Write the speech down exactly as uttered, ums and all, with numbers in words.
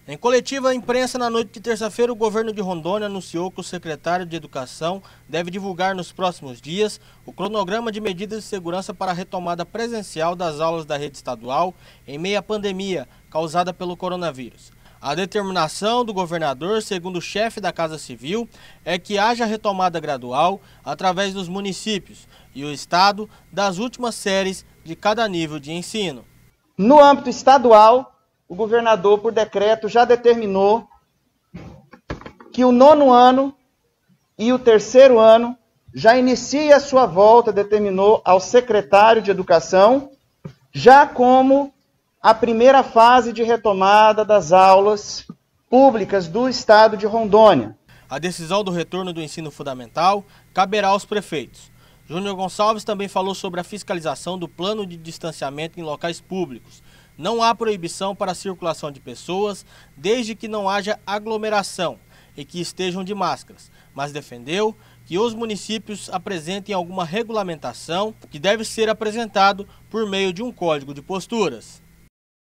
Em coletiva à imprensa na noite de terça-feira, o governo de Rondônia anunciou que o secretário de Educação deve divulgar nos próximos dias o cronograma de medidas de segurança para a retomada presencial das aulas da rede estadual em meio à pandemia causada pelo coronavírus. A determinação do governador, segundo o chefe da Casa Civil, é que haja retomada gradual através dos municípios e o Estado das últimas séries de cada nível de ensino. No âmbito estadual, o governador, por decreto, já determinou que o nono ano e o terceiro ano já inicie a sua volta, determinou ao secretário de Educação, já como a primeira fase de retomada das aulas públicas do estado de Rondônia. A decisão do retorno do ensino fundamental caberá aos prefeitos. Júnior Gonçalves também falou sobre a fiscalização do plano de distanciamento em locais públicos. Não há proibição para a circulação de pessoas, desde que não haja aglomeração e que estejam de máscaras, mas defendeu que os municípios apresentem alguma regulamentação que deve ser apresentado por meio de um código de posturas.